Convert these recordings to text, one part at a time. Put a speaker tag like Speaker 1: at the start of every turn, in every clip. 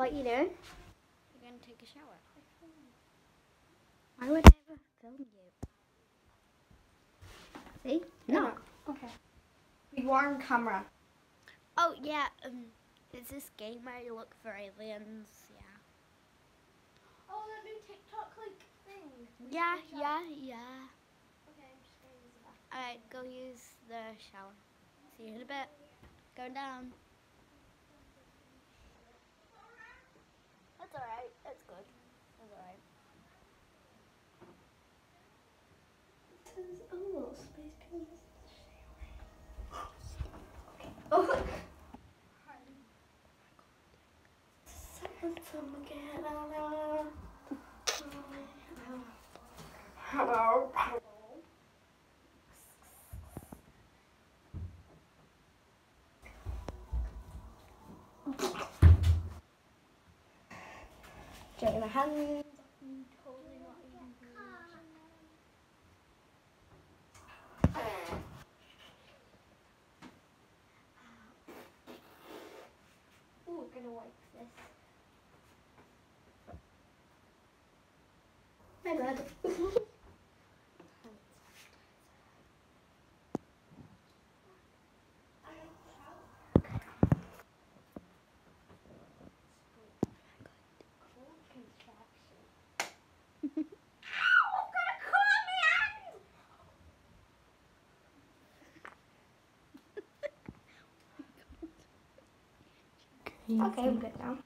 Speaker 1: What are you doing?
Speaker 2: You're going to take a shower.
Speaker 1: Why would I ever film you? See?
Speaker 2: No. Okay. We were on camera.
Speaker 1: Oh, yeah. It's this game where you look for aliens. Yeah.
Speaker 2: Oh, that new TikTok thing.
Speaker 1: Yeah.
Speaker 2: Okay, I'm just going to use the bathroom.
Speaker 1: Alright, go use the shower. See you in a bit. Going down. That's alright. That's good. That's alright.
Speaker 2: There's a little space. Can you use the shower? Oh. Hello. Dirty my hands. I'm totally not even doing it. Ooh, we're gonna wipe this. My bad. Okay, I'm good now.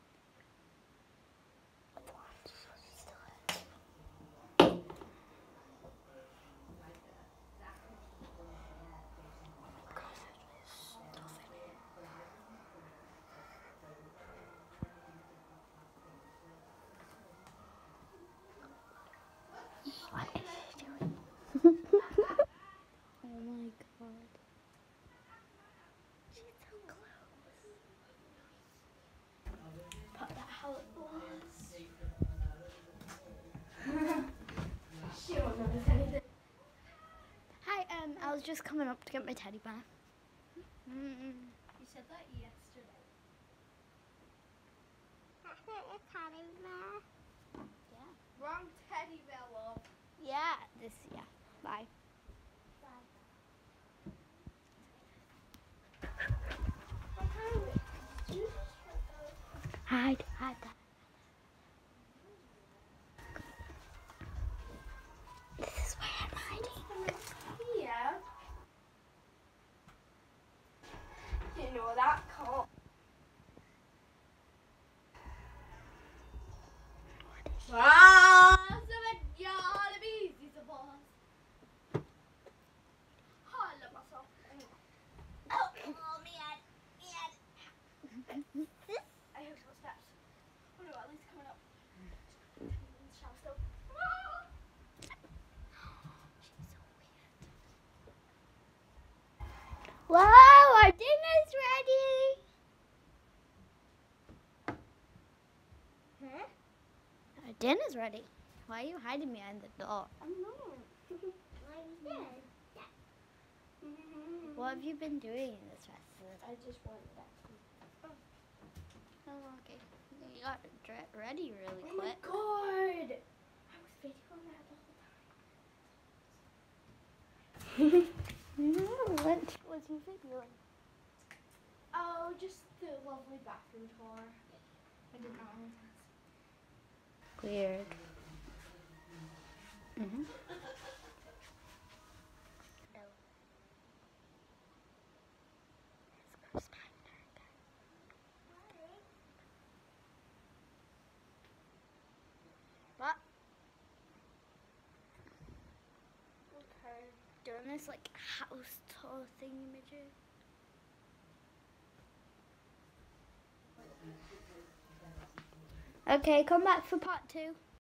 Speaker 1: Oh my god. She's so close.
Speaker 2: Put that how it was. She won't notice anything.
Speaker 1: Hi, I was just coming up to get my teddy bear.
Speaker 2: You said that yesterday.
Speaker 1: Teddy bear. Yeah.
Speaker 2: Wrong teddy bear, love.
Speaker 1: Yeah, bye. Hide. This is where I'm hiding.
Speaker 2: Yeah. You know that can't. Ah, so it gotta be easy to boss. Oh, I love myself. Oh, me head. I heard footsteps. Oh no, at least coming up. Shower still.
Speaker 1: Wow, our dinner's ready.
Speaker 2: Huh?
Speaker 1: Our dinner's ready. Why are you hiding behind the door?
Speaker 2: I'm not. I'm dead.
Speaker 1: What have you been doing this rest of the time?
Speaker 2: I just wanted that.
Speaker 1: Oh, okay. You got ready really
Speaker 2: Oh my
Speaker 1: quick.
Speaker 2: god! I was videoing that the whole time.
Speaker 1: What was you videoing?
Speaker 2: Oh, just the lovely bathroom tour. I did not know.
Speaker 1: Weird. What?
Speaker 2: Okay.
Speaker 1: Doing this like house tour thingy major. Okay, come back for part 2.